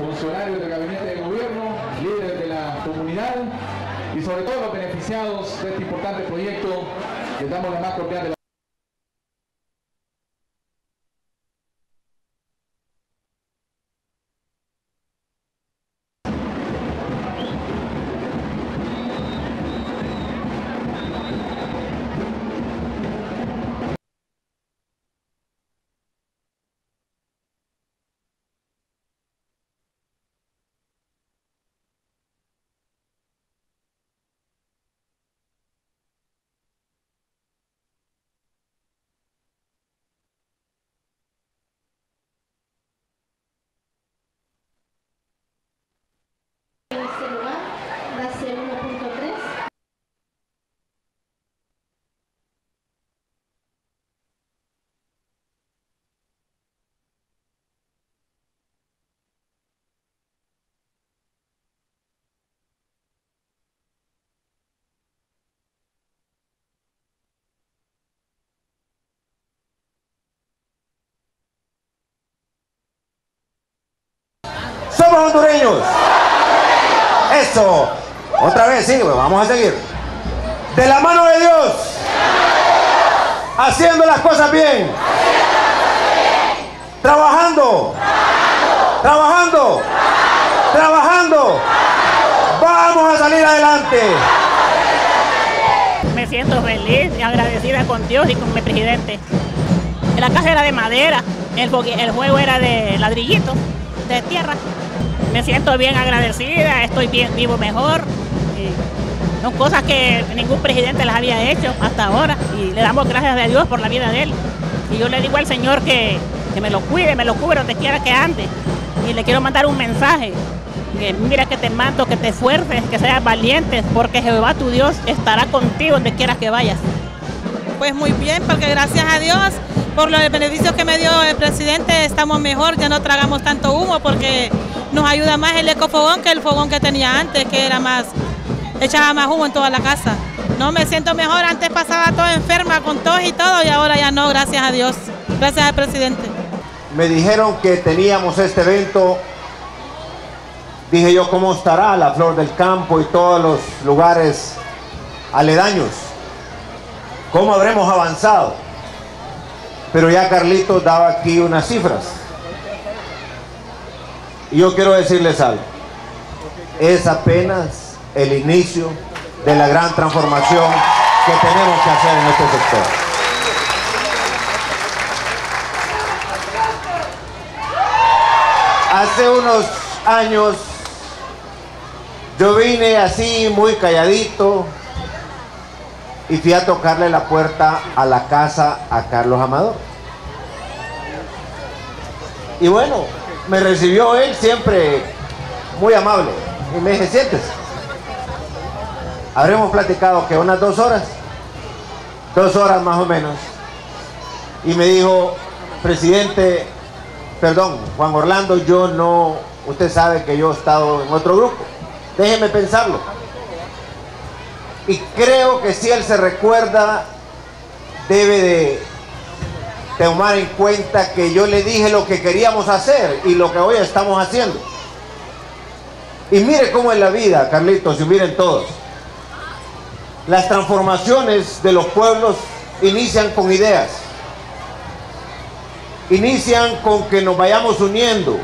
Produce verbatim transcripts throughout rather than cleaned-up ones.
funcionarios del gabinete de gobierno, líderes de la comunidad y sobre todo los beneficiados de este importante proyecto. Les damos la más cordial de la ¡Somos hondureños! ¡Eso! Otra vez, sí, vamos a seguir. De la mano de Dios, haciendo las cosas bien, trabajando, trabajando, trabajando, vamos a salir adelante. Me siento feliz y agradecida con Dios y con mi presidente. La casa era de madera, el, el juego era de ladrillito, de tierra. Me siento bien agradecida, estoy bien, vivo mejor. Y son cosas que ningún presidente las había hecho hasta ahora y le damos gracias a Dios por la vida de él. Y yo le digo al Señor que, que me lo cuide, me lo cubre donde quiera que ande. Y le quiero mandar un mensaje, que mira que te mando, que te esfuerces, que seas valiente, porque Jehová tu Dios estará contigo donde quiera que vayas. Pues muy bien, porque gracias a Dios por los beneficios que me dio el presidente estamos mejor, ya no tragamos tanto humo porque nos ayuda más el ecofogón que el fogón que tenía antes, que era más, echaba más humo en toda la casa. No, me siento mejor, antes pasaba todo enferma con tos y todo y ahora ya no, gracias a Dios, gracias al presidente. Me dijeron que teníamos este evento, dije yo, ¿cómo estará la Flor del Campo y todos los lugares aledaños? ¿Cómo habremos avanzado? Pero ya Carlitos daba aquí unas cifras. Y yo quiero decirles algo. Es apenas el inicio de la gran transformación que tenemos que hacer en este sector. Hace unos años yo vine así muy calladito y fui a tocarle la puerta a la casa a Carlos Amador. Y bueno, me recibió él siempre muy amable y me dije, siéntese. Habremos platicado que unas dos horas, dos horas más o menos, y me dijo, presidente, perdón, Juan Orlando, yo no, usted sabe que yo he estado en otro grupo, déjeme pensarlo. Y creo que si él se recuerda, debe de tomar en cuenta que yo le dije lo que queríamos hacer y lo que hoy estamos haciendo. Y mire cómo es la vida, Carlitos, y miren todos. Las transformaciones de los pueblos inician con ideas. Inician con que nos vayamos uniendo.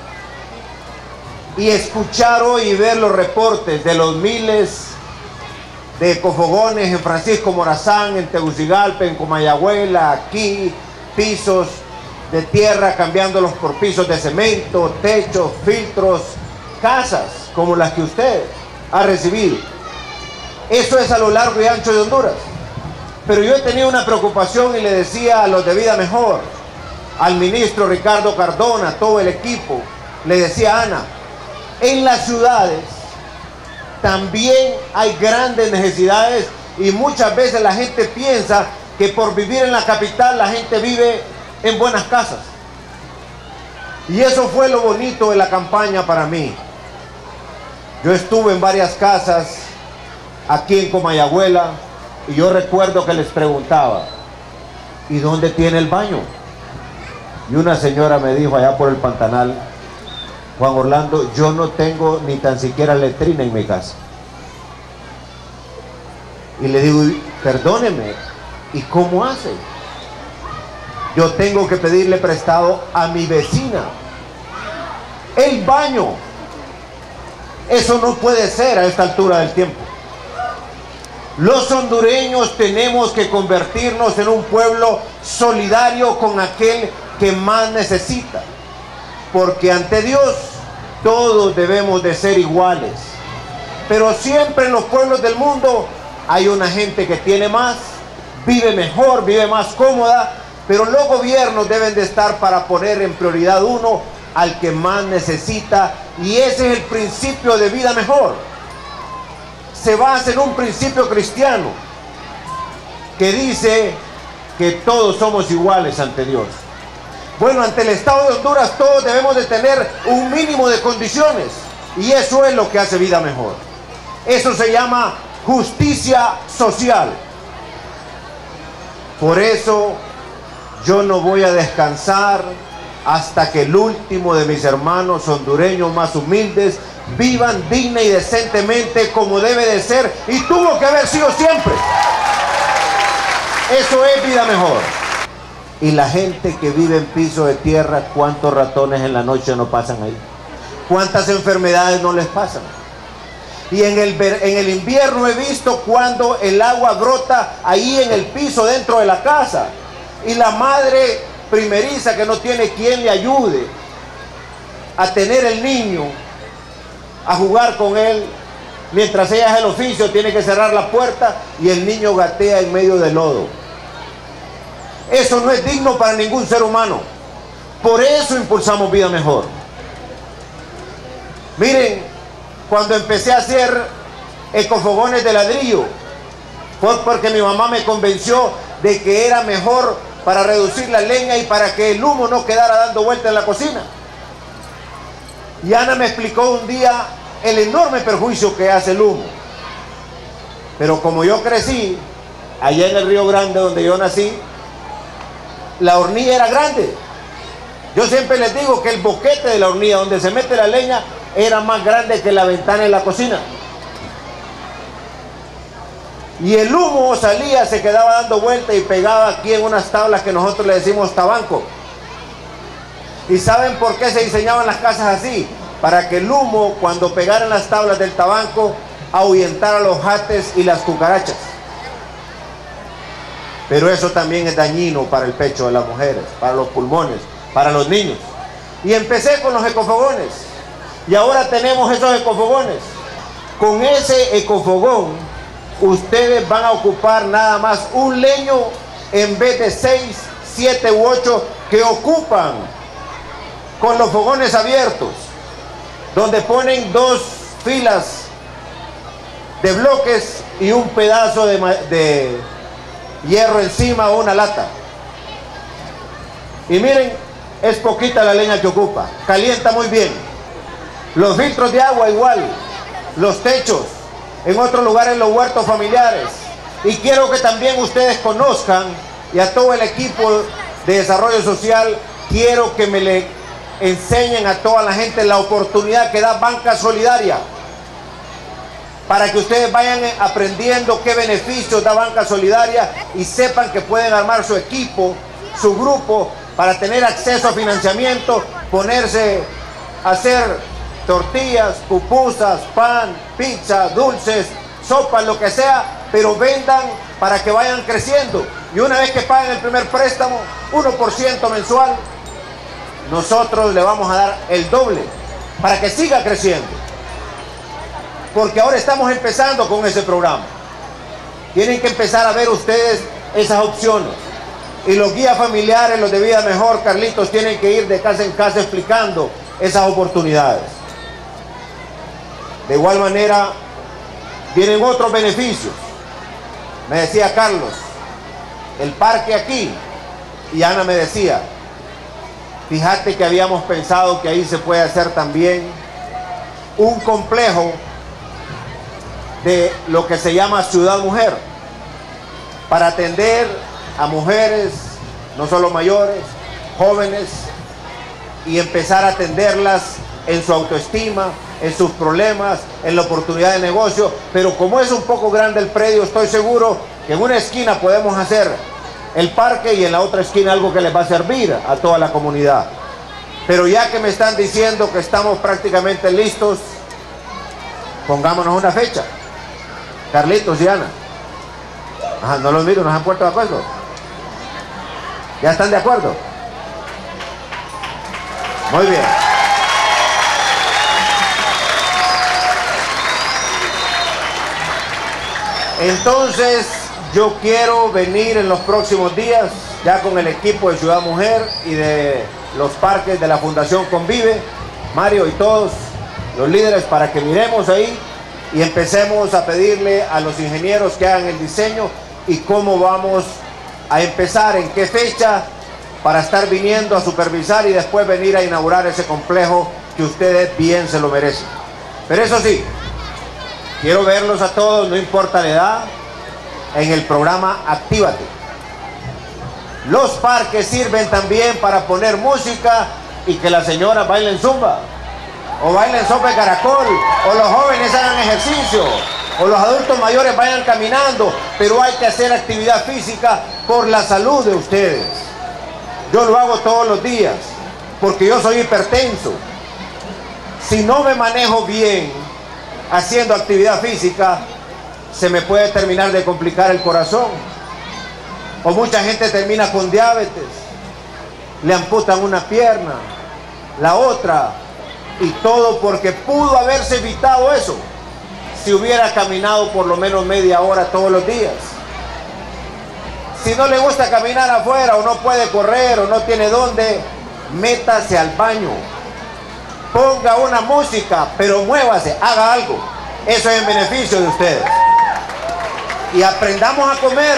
Y escuchar hoy y ver los reportes de los miles de ecofogones en Francisco Morazán, en Tegucigalpa, en Comayagüela, aquí, pisos de tierra cambiándolos por pisos de cemento, techos, filtros, casas como las que usted ha recibido. Eso es a lo largo y ancho de Honduras. Pero yo he tenido una preocupación y le decía a los de Vida Mejor, al ministro Ricardo Cardona, a todo el equipo, le decía, Ana, en las ciudades también hay grandes necesidades y muchas veces la gente piensa que por vivir en la capital la gente vive en buenas casas. Y eso fue lo bonito de la campaña para mí. Yo estuve en varias casas aquí en Comayagüela y yo recuerdo que les preguntaba, ¿y dónde tiene el baño? Y una señora me dijo allá por el Pantanal, Juan Orlando, yo no tengo ni tan siquiera letrina en mi casa. Y le digo, perdóneme, ¿y cómo hace? Yo tengo que pedirle prestado a mi vecina el baño. Eso no puede ser a esta altura del tiempo. Los hondureños tenemos que convertirnos en un pueblo solidario con aquel que más necesita, porque ante Dios todos debemos de ser iguales. Pero siempre en los pueblos del mundo hay una gente que tiene más, vive mejor, vive más cómoda, pero los gobiernos deben de estar para poner en prioridad uno al que más necesita, y ese es el principio de vida mejor. Se basa en un principio cristiano que dice que todos somos iguales ante Dios. Bueno, ante el Estado de Honduras todos debemos de tener un mínimo de condiciones, y eso es lo que hace vida mejor. Eso se llama justicia social. Por eso yo no voy a descansar hasta que el último de mis hermanos hondureños más humildes vivan digna y decentemente como debe de ser, y tuvo que haber sido siempre. Eso es vida mejor. Y la gente que vive en piso de tierra, ¿cuántos ratones en la noche no pasan ahí? ¿Cuántas enfermedades no les pasan? Y en el, en el invierno he visto cuando el agua brota ahí en el piso dentro de la casa, y la madre primeriza que no tiene quien le ayude a tener el niño, a jugar con él, mientras ella es el oficio, tiene que cerrar la puerta y el niño gatea en medio del lodo. Eso no es digno para ningún ser humano. Por eso impulsamos vida mejor. Miren, cuando empecé a hacer ecofogones de ladrillo, fue porque mi mamá me convenció de que era mejor para reducir la leña y para que el humo no quedara dando vuelta en la cocina. Y Ana me explicó un día el enorme perjuicio que hace el humo. Pero como yo crecí allá en el Río Grande, donde yo nací, la hornilla era grande. Yo siempre les digo que el boquete de la hornilla donde se mete la leña era más grande que la ventana de la cocina. Y el humo salía, se quedaba dando vuelta y pegaba aquí en unas tablas que nosotros le decimos tabanco. ¿Y saben por qué se diseñaban las casas así? Para que el humo, cuando pegaran las tablas del tabanco, ahuyentara los jates y las cucarachas. Pero eso también es dañino para el pecho de las mujeres, para los pulmones, para los niños. Y empecé con los ecofogones. Y ahora tenemos esos ecofogones. Con ese ecofogón, ustedes van a ocupar nada más un leño en vez de seis, siete u ocho que ocupan con los fogones abiertos, donde ponen dos filas de bloques y un pedazo de, de hierro encima o una lata. Y miren, es poquita la leña que ocupa, calienta muy bien. Los filtros de agua igual, los techos, en otros lugares los huertos familiares. Y quiero que también ustedes conozcan, y a todo el equipo de desarrollo social, quiero que me le enseñen a toda la gente la oportunidad que da Banca Solidaria, para que ustedes vayan aprendiendo qué beneficios da Banca Solidaria y sepan que pueden armar su equipo, su grupo, para tener acceso a financiamiento, ponerse a hacer tortillas, pupusas, pan, pizza, dulces, sopas, lo que sea, pero vendan para que vayan creciendo. Y una vez que paguen el primer préstamo, uno por ciento mensual, nosotros le vamos a dar el doble para que siga creciendo. Porque ahora estamos empezando con ese programa. Tienen que empezar a ver ustedes esas opciones. Y los guías familiares, los de Vida Mejor, Carlitos, tienen que ir de casa en casa explicando esas oportunidades. De igual manera, vienen otros beneficios. Me decía Carlos, el parque aquí, y Ana me decía, fíjate que habíamos pensado que ahí se puede hacer también un complejo de lo que se llama Ciudad Mujer, para atender a mujeres, no solo mayores, jóvenes, y empezar a atenderlas en su autoestima, en sus problemas, en la oportunidad de negocio. Pero como es un poco grande el predio, estoy seguro que en una esquina podemos hacer el parque y en la otra esquina algo que les va a servir a toda la comunidad. Pero ya que me están diciendo que estamos prácticamente listos, pongámonos una fecha. Carlitos y Ana. Ajá, no los miro, ¿nos han puesto de acuerdo? ¿Ya están de acuerdo? Muy bien. Entonces, yo quiero venir en los próximos días, ya con el equipo de Ciudad Mujer y de los parques de la Fundación Convive, Mario y todos los líderes, para que miremos ahí y empecemos a pedirle a los ingenieros que hagan el diseño y cómo vamos a empezar, en qué fecha, para estar viniendo a supervisar y después venir a inaugurar ese complejo que ustedes bien se lo merecen. Pero eso sí, quiero verlos a todos, no importa la edad, en el programa Actívate. Los parques sirven también para poner música y que las señoras bailen zumba, o bailen sopa de caracol, o los jóvenes hagan ejercicio, o los adultos mayores vayan caminando, pero hay que hacer actividad física por la salud de ustedes. Yo lo hago todos los días, porque yo soy hipertenso. Si no me manejo bien haciendo actividad física, se me puede terminar de complicar el corazón. O mucha gente termina con diabetes, le amputan una pierna, la otra, y todo porque pudo haberse evitado eso si hubiera caminado por lo menos media hora todos los días. Si no le gusta caminar afuera, o no puede correr, o no tiene dónde, métase al baño, ponga una música, pero muévase, haga algo. Eso es en beneficio de ustedes. Y aprendamos a comer,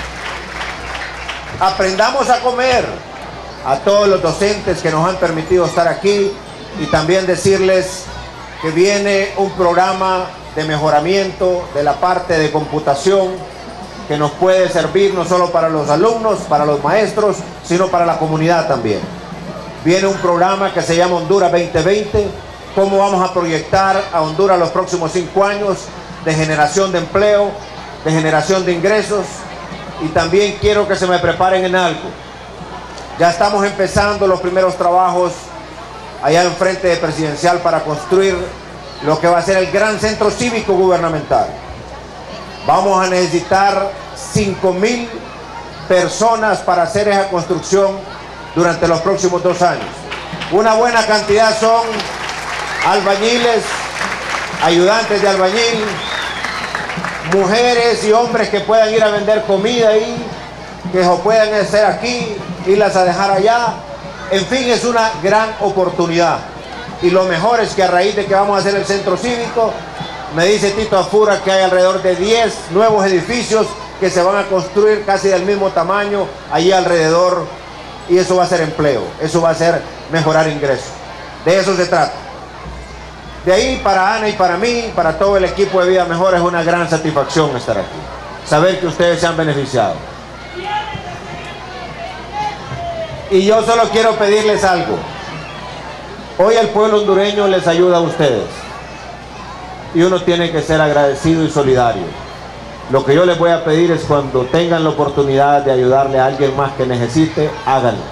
aprendamos a comer. A todos los docentes que nos han permitido estar aquí, y también decirles que viene un programa de mejoramiento de la parte de computación que nos puede servir no solo para los alumnos, para los maestros, sino para la comunidad también. Viene un programa que se llama Honduras veinte veinte, cómo vamos a proyectar a Honduras los próximos cinco años de generación de empleo, de generación de ingresos. Y también quiero que se me preparen en algo. Ya estamos empezando los primeros trabajos allá en frente de Presidencial para construir lo que va a ser el gran centro cívico gubernamental. Vamos a necesitar cinco mil personas para hacer esa construcción durante los próximos dos años. Una buena cantidad son albañiles, ayudantes de albañil, mujeres y hombres que puedan ir a vender comida ahí, que lo puedan hacer aquí, irlas a dejar allá. En fin, es una gran oportunidad. Y lo mejor es que a raíz de que vamos a hacer el centro cívico, me dice Tito Afura que hay alrededor de diez nuevos edificios que se van a construir casi del mismo tamaño allí alrededor, y eso va a ser empleo, eso va a ser mejorar ingresos. De eso se trata. De ahí, para Ana y para mí, para todo el equipo de Vida Mejor, es una gran satisfacción estar aquí, saber que ustedes se han beneficiado. Y yo solo quiero pedirles algo. Hoy el pueblo hondureño les ayuda a ustedes, y uno tiene que ser agradecido y solidario. Lo que yo les voy a pedir es, cuando tengan la oportunidad de ayudarle a alguien más que necesite, háganlo.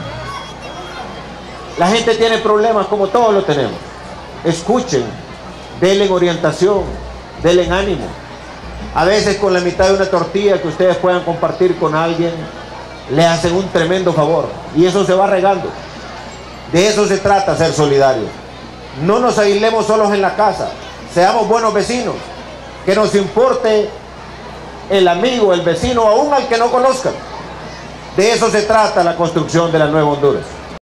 La gente tiene problemas, como todos lo tenemos. Escuchen, denle orientación, denle ánimo. A veces con la mitad de una tortilla que ustedes puedan compartir con alguien, le hacen un tremendo favor, y eso se va regando. De eso se trata, ser solidarios. No nos aislemos solos en la casa, seamos buenos vecinos, que nos importe el amigo, el vecino, aún al que no conozcan. De eso se trata la construcción de la nueva Honduras.